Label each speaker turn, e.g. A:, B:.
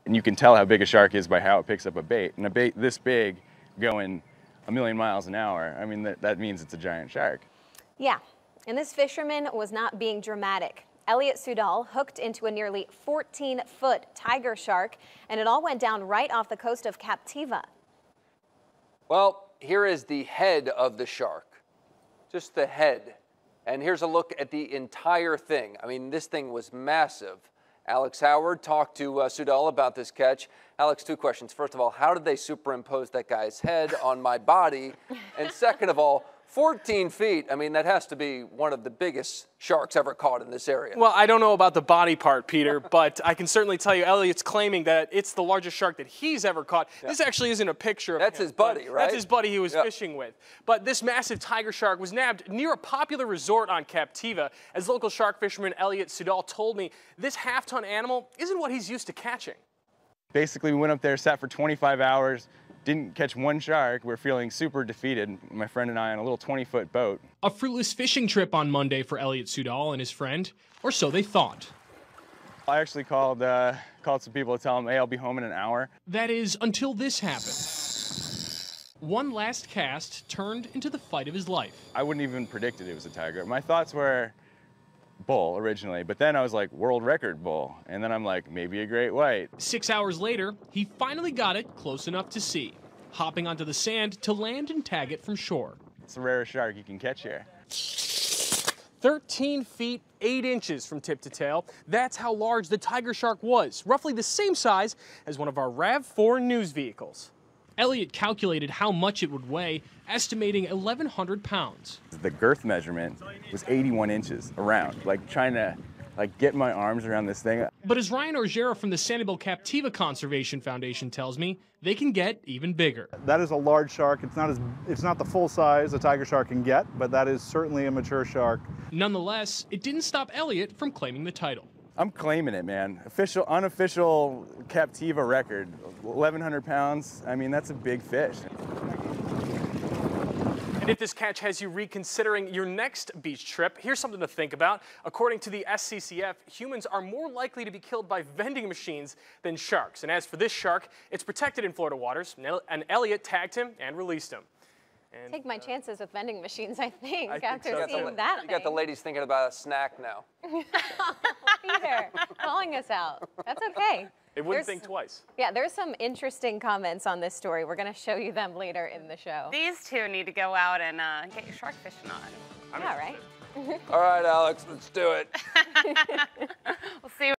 A: And you can tell how big a shark is by how it picks up a bait. And a bait this big going a million miles an hour, I mean, that means it's a giant shark.
B: Yeah, and this fisherman was not being dramatic. Elliot Sudal hooked into a nearly 14-foot tiger shark, and it all went down right off the coast of Captiva.
C: Well, here is the head of the shark, just the head. And here's a look at the entire thing. I mean, this thing was massive. Alex Howard talked to Sudal about this catch. Alex, two questions. First of all, how did they superimpose that guy's head on my body? And second of all, 14 feet, I mean, that has to be one of the biggest sharks ever caught in this area.
D: Well, I don't know about the body part, Peter, but I can certainly tell you Elliot's claiming that it's the largest shark that he's ever caught. Yeah. This actually isn't a picture of
C: That's
D: him,
C: his buddy, right?
D: That's his buddy he was fishing with. But this massive tiger shark was nabbed near a popular resort on Captiva. As local shark fisherman Elliot Sudal told me, this half-ton animal isn't what he's used to catching.
A: Basically, we went up there, sat for 25 hours, didn't catch one shark. We're feeling super defeated, my friend and I, on a little 20-foot boat.
E: A fruitless fishing trip on Monday for Elliot Sudal and his friend, or so they thought.
A: I actually called some people to tell them, hey, I'll be home in an hour.
E: That is, until this happened. One last cast turned into the fight of his life.
A: I wouldn't even predicted it was a tiger. My thoughts were bull originally, but then I was like, world record bull. And then I'm like, maybe a great white.
E: 6 hours later, he finally got it close enough to see, hopping onto the sand to land and tag it from shore.
A: It's the rarest shark you can catch here.
D: 13 feet, 8 inches from tip to tail. That's how large the tiger shark was, roughly the same size as one of our RAV4 news vehicles.
E: Elliot calculated how much it would weigh, estimating 1,100 pounds.
A: The girth measurement was 81 inches around, like trying to get my arms around this thing.
E: But as Ryan Orgera from the Sanibel Captiva Conservation Foundation tells me, they can get even bigger.
F: That is a large shark. It's not the full size a tiger shark can get, but that is certainly a mature shark.
E: Nonetheless, it didn't stop Elliot from claiming the title.
A: I'm claiming it, man. Unofficial Captiva record, 1,100 pounds. I mean, that's a big fish.
D: And if this catch has you reconsidering your next beach trip, here's something to think about. According to the SCCF, humans are more likely to be killed by vending machines than sharks. And as for this shark, it's protected in Florida waters, and Elliot tagged him and released him. And,
B: take my chances with vending machines, I think after
C: so.
B: seeing that
C: You got the ladies thinking about a snack now.
B: Peter, calling us out. That's okay.
D: They wouldn't think twice.
B: Yeah, there's some interesting comments on this story. We're going to show you them later in the show.
G: These two need to go out and get your shark fishing on.
B: Yeah, right?
C: All right, Alex, let's do it.
G: We'll see.